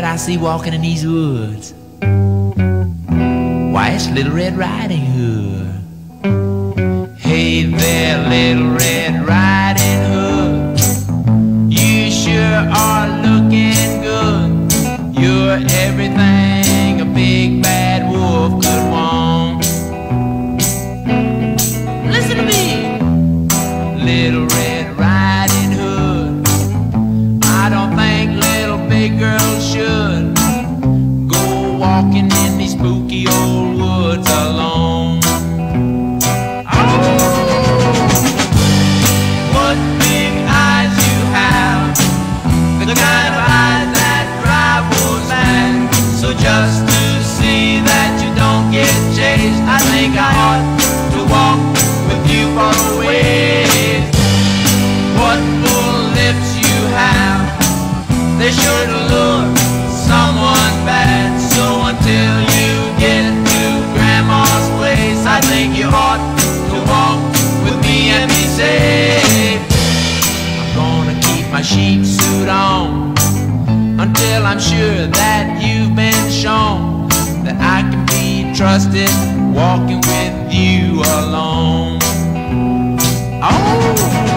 I see walking in these woods? Why, it's Little Red Riding Hood. Hey there, Little Red Riding Hood, you sure are looking good. You're everything a big bad wolf could want. Listen to me, Little Red Riding Hood. I don't think little big girls should go walking in these spooky old woods alone. What big eyes you have, the kind of eyes that drive wolves mad. So just to see that you don't get chased, I think I ought to walk with you for a ways. What full lips you have, they sure to lure someone bad. So until you get to Grandma's place, I think you ought to walk with me and be safe. I'm gonna keep my sheep suit on until I'm sure that you've been shown that I can be trusted walking with you alone. Oh!